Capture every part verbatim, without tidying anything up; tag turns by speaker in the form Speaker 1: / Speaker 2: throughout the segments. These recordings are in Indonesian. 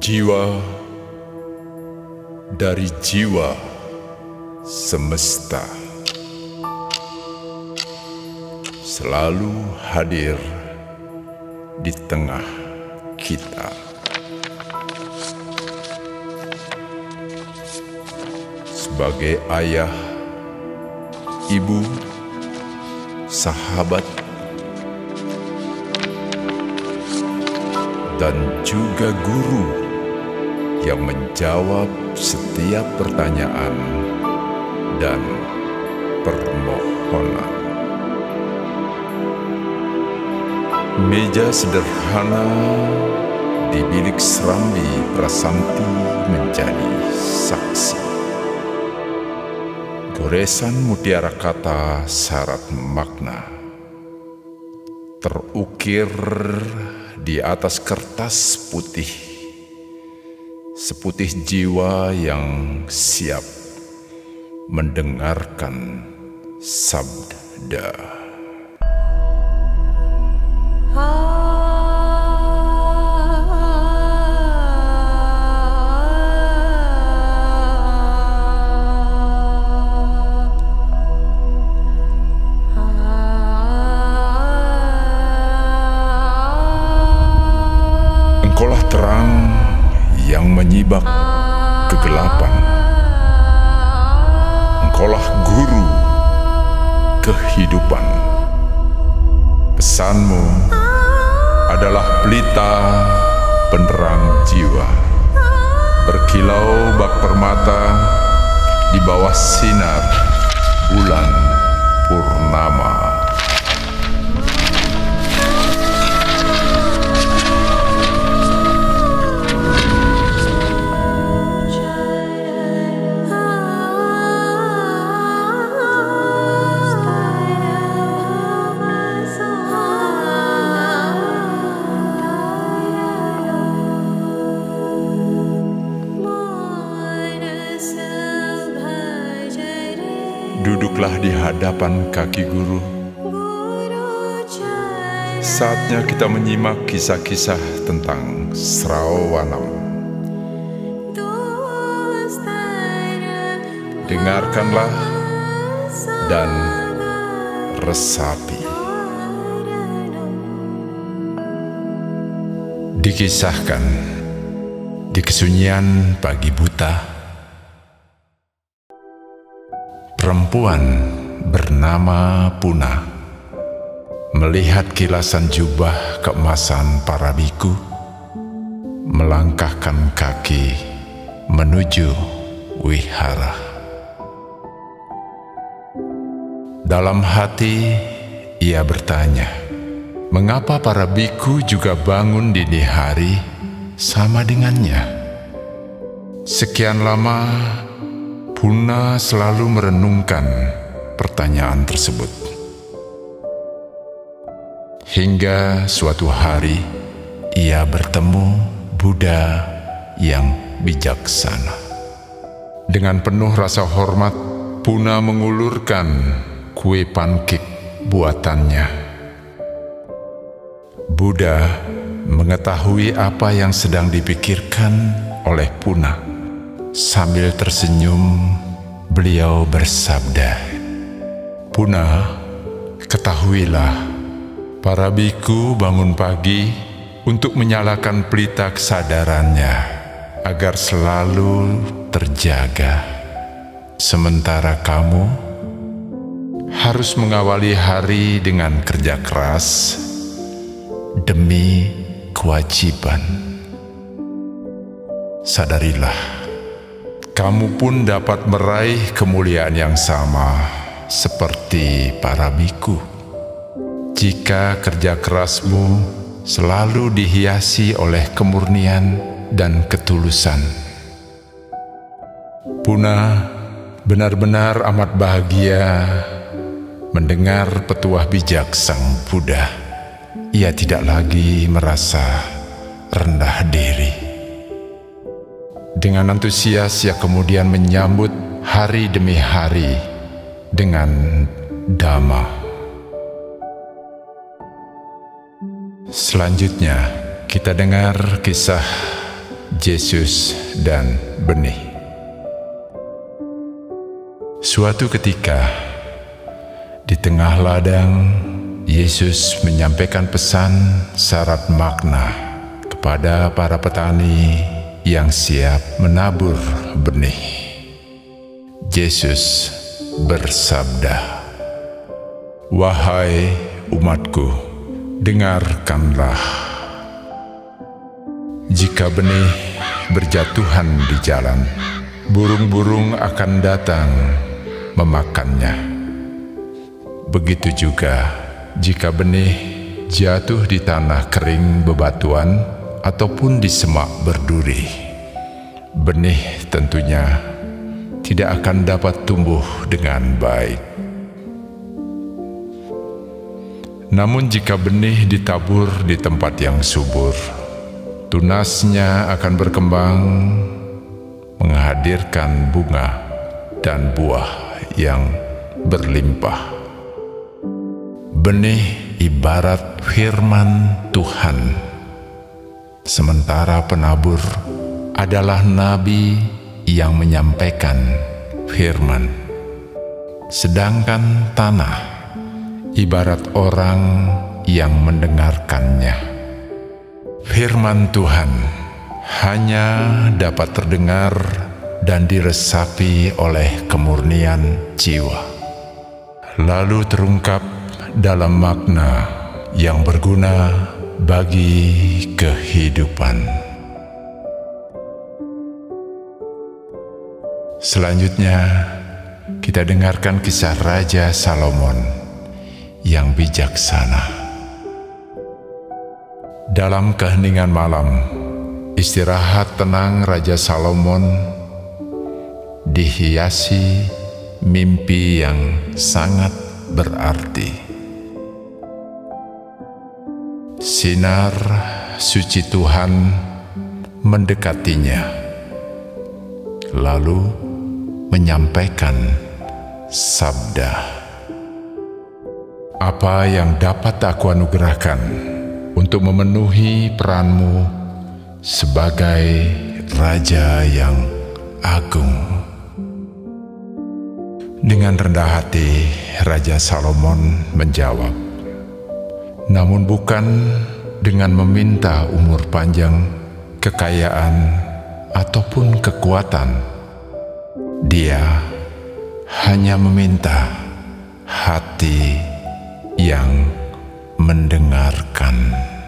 Speaker 1: Jiwa dari jiwa semesta selalu hadir di tengah kita. Sebagai ayah, ibu, sahabat, dan juga guru yang menjawab setiap pertanyaan dan permohonan. Meja sederhana di bilik Serambi Prasanti menjadi saksi. Goresan mutiara kata syarat makna terukir di atas kertas putih, seputih jiwa yang siap mendengarkan sabda. Engkaulah terang yang menyibak kegelapan. Engkaulah guru kehidupan. Pesanmu adalah pelita penerang jiwa, berkilau bak permata di bawah sinar bulan purnama. Duduklah di hadapan kaki guru. Saatnya kita menyimak kisah-kisah tentang Srawanam. Dengarkanlah dan resapi. Dikisahkan di kesunyian pagi buta, perempuan bernama Puna melihat kilasan jubah keemasan para biku melangkahkan kaki menuju wihara. Dalam hati ia bertanya, mengapa para biku juga bangun dini hari sama dengannya? Sekian lama Puna selalu merenungkan pertanyaan tersebut. Hingga suatu hari ia bertemu Buddha yang bijaksana. Dengan penuh rasa hormat, Puna mengulurkan kue pankek buatannya. Buddha mengetahui apa yang sedang dipikirkan oleh Puna. Sambil tersenyum, beliau bersabda, Puna, ketahuilah, para biku bangun pagi untuk menyalakan pelita kesadarannya agar selalu terjaga. Sementara kamu harus mengawali hari dengan kerja keras demi kewajiban. Sadarilah, kamu pun dapat meraih kemuliaan yang sama seperti para biku jika kerja kerasmu selalu dihiasi oleh kemurnian dan ketulusan. Puna benar-benar amat bahagia mendengar petuah bijak sang Buddha. Ia tidak lagi merasa rendah diri. Dengan antusias ia kemudian menyambut hari demi hari dengan dhamma. Selanjutnya kita dengar kisah Yesus dan benih. Suatu ketika, di tengah ladang, Yesus menyampaikan pesan syarat makna kepada para petani yang siap menabur benih. Yesus bersabda, "Wahai umatku, dengarkanlah. Jika benih berjatuhan di jalan, burung-burung akan datang memakannya. Begitu juga jika benih jatuh di tanah kering bebatuan ataupun di semak berduri, benih tentunya tidak akan dapat tumbuh dengan baik. Namun jika benih ditabur di tempat yang subur, tunasnya akan berkembang, menghadirkan bunga dan buah yang berlimpah." Benih ibarat firman Tuhan, sementara penabur adalah nabi yang menyampaikan firman. Sedangkan tanah ibarat orang yang mendengarkannya. Firman Tuhan hanya dapat terdengar dan diresapi oleh kemurnian jiwa, lalu terungkap dalam makna yang berguna bagi kehidupan. Selanjutnya, kita dengarkan kisah Raja Salomon yang bijaksana. Dalam keheningan malam, istirahat tenang Raja Salomon dihiasi mimpi yang sangat berarti. Sinar suci Tuhan mendekatinya, lalu menyampaikan sabda, "Apa yang dapat aku anugerahkan untuk memenuhi peranmu sebagai Raja yang agung?" Dengan rendah hati, Raja Salomon menjawab, "Namun bukan dengan meminta umur panjang, kekayaan, ataupun kekuatan. Dia hanya meminta hati yang mendengarkan."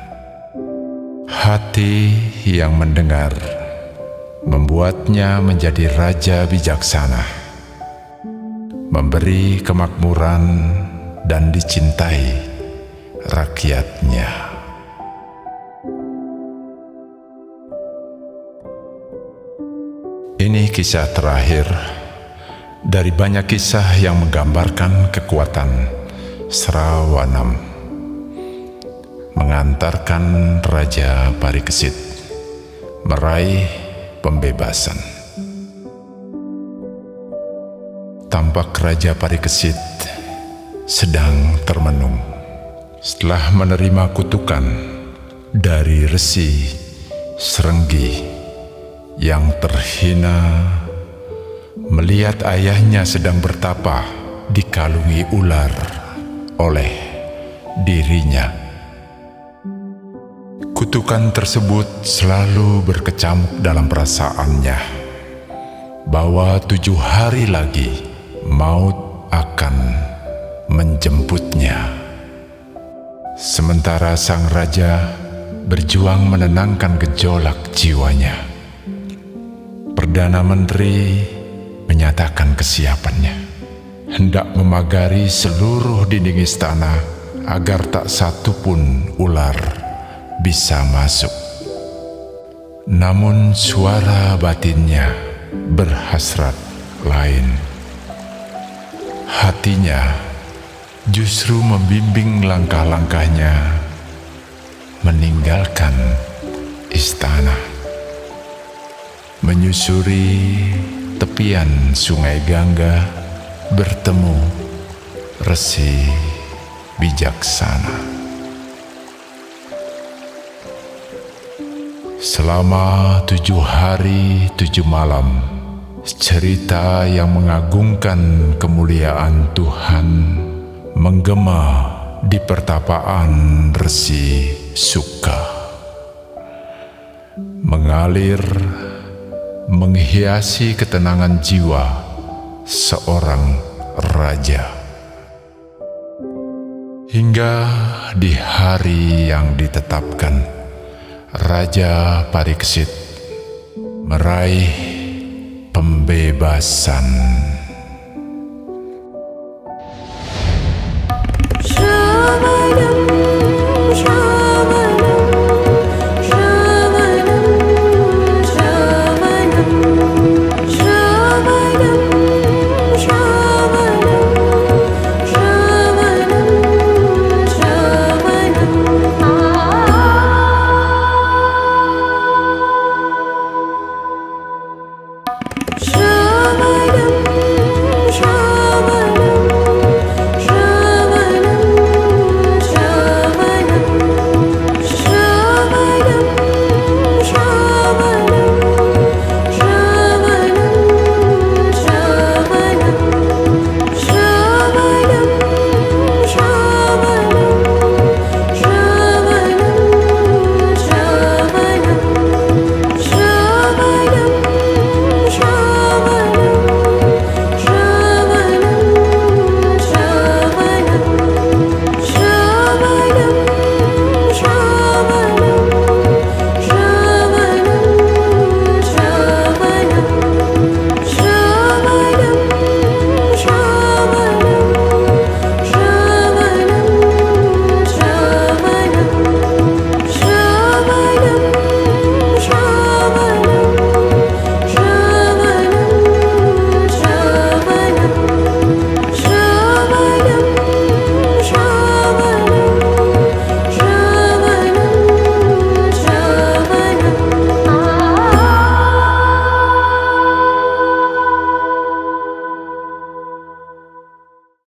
Speaker 1: Hati yang mendengar membuatnya menjadi raja bijaksana, memberi kemakmuran dan dicintai rakyatnya. Ini kisah terakhir dari banyak kisah yang menggambarkan kekuatan Srawanam mengantarkan Raja Parikesit meraih pembebasan. Tampak Raja Parikesit sedang termenung setelah menerima kutukan dari Resi Srenggi yang terhina melihat ayahnya sedang bertapa dikalungi ular oleh dirinya. Kutukan tersebut selalu berkecamuk dalam perasaannya bahwa tujuh hari lagi maut akan menjemputnya. Sementara sang raja berjuang menenangkan gejolak jiwanya, Perdana Menteri menyatakan kesiapannya, hendak memagari seluruh dinding istana agar tak satu pun ular bisa masuk. Namun suara batinnya berhasrat lain. Hatinya justru membimbing langkah-langkahnya meninggalkan istana, menyusuri tepian Sungai Gangga, bertemu Resi Bijaksana. Selama tujuh hari tujuh malam, cerita yang mengagungkan kemuliaan Tuhan menggema di pertapaan Resi Suka, mengalir menghiasi ketenangan jiwa seorang raja. Hingga di hari yang ditetapkan, Raja Pariksit meraih pembebasan.
Speaker 2: Shabbat